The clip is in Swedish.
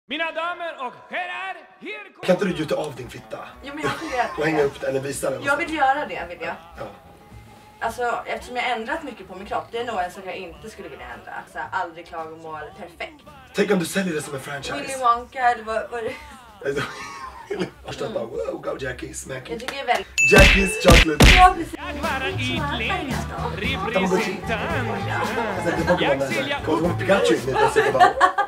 Mina damer och herrar, här kommer... Kan inte du gjuta av din fitta? Jo, men jag funderar. Och hänga upp den eller visa den? Jag vill göra det, vill jag. Ja. Alltså, eftersom jag ändrat mycket på min kropp, det är nog en sak jag inte skulle vilja ändra. Så här, aldrig klagomål, perfekt. Tänk om du säljer det som en franchise. Willy Wonka, eller vad det... Först att bara, wow, go Jackie, smack Jag it. tycker det är väldigt... Jackie's chocolate. Ja, precis. Jag vara ytländsk representant. Jag ser Pokémon där. Kommer du ihåg Pikachu?